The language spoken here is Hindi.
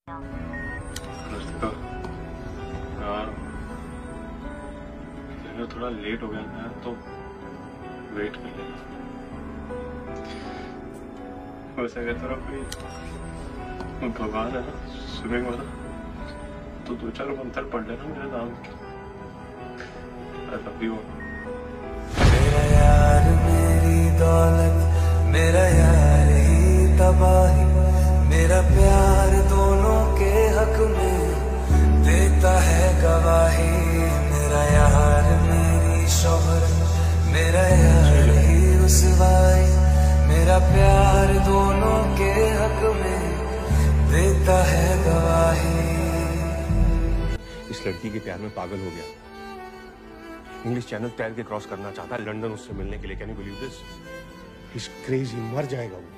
तो यार थोड़ा लेट हो गया ना यार, तो वेट कर लेना। वैसे अगर तेरा कोई भगवान है ना सुनेगा वाला, तो 2-4 मंत्र पढ़ लेना मेरे नाम के। I love you. मेरा यार मेरी दौलत, मेरा यार ही तबाही, मेरा प्यार दोनों के हक में देता है गवाही। मेरा यार मेरी शोहरत, मेरा यार ही रुसवाई, मेरा प्यार दोनों के हक में देता है गवाही। इस लड़की के प्यार में पागल हो गया। इंग्लिश चैनल तैर के क्रॉस करना चाहता है लंदन उससे मिलने के लिए। Can you believe this? He is crazy, मर जाएगा वो।